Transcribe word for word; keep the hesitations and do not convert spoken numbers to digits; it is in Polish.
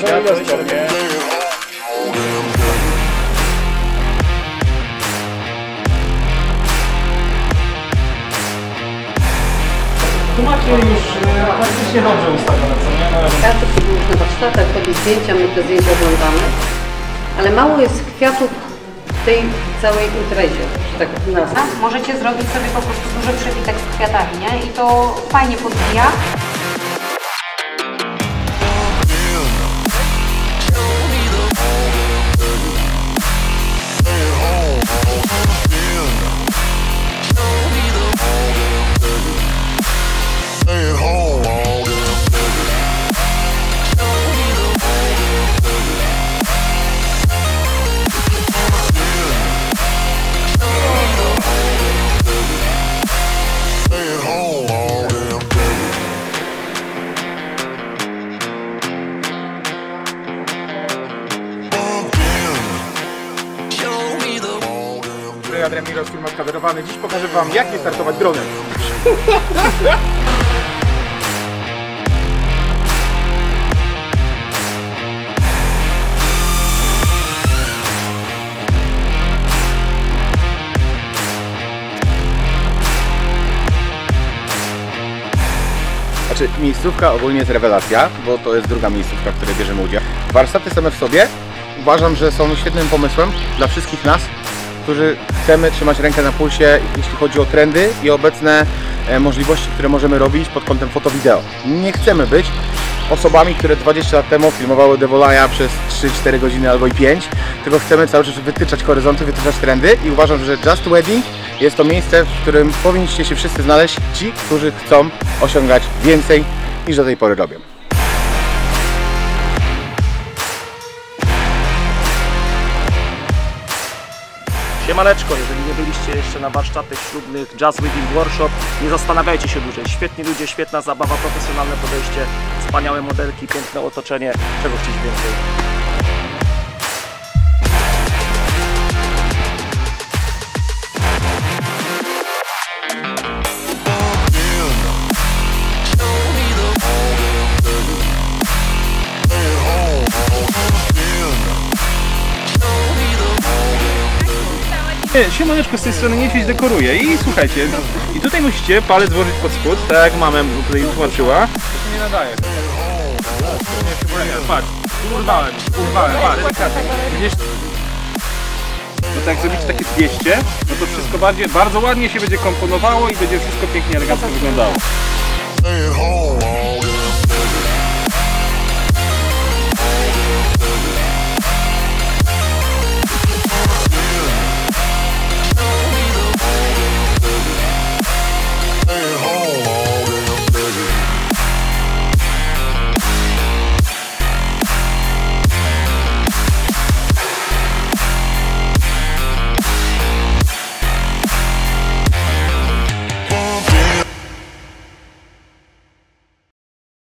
światło sobie. Tu macie już praktycznie dobrze ustawione, co nie? No, Każdy podróż na warsztatach robi zdjęcia, my te zdjęcia oglądamy, ale mało jest kwiatów w tej całej imprezie, że tak nazwę. Możecie zrobić sobie po prostu duży przewitek z kwiatami, nie? I to fajnie podbija. Adrian Miros, film kamerowany. Dziś pokażę wam, jak nie startować dronem. Znaczy, miejscówka ogólnie jest rewelacja, bo to jest druga miejscówka, w której bierzemy udział. Warsztaty same w sobie uważam, że są świetnym pomysłem dla wszystkich nas, którzy chcemy trzymać rękę na pulsie, jeśli chodzi o trendy i obecne możliwości, które możemy robić pod kątem foto-wideo. Nie chcemy być osobami, które dwadzieścia lat temu filmowały Devolaja przez trzy cztery godziny albo i pięć, tylko chcemy cały czas wytyczać horyzonty, wytyczać trendy i uważam, że Just Wedding jest to miejsce, w którym powinniście się wszyscy znaleźć, ci, którzy chcą osiągać więcej niż do tej pory robią. Siemaneczko, jeżeli nie byliście jeszcze na warsztatach ślubnych Just Wedding Workshop, nie zastanawiajcie się dłużej. Świetni ludzie, świetna zabawa, profesjonalne podejście, wspaniałe modelki, piękne otoczenie. Czego chcieć więcej? Siemaneczko, z tej strony Niedźwiedź dekoruje i słuchajcie, i tutaj musicie palec włożyć pod spód, tak jak mamę tutaj tłumaczyła. To się nie nadaje. Patrz, urwałem, urwałem, patrz. Widzisz? No tak jak zrobicie takie dwieście, no to wszystko bardziej, bardzo ładnie się będzie komponowało i będzie wszystko pięknie, elegancko wyglądało.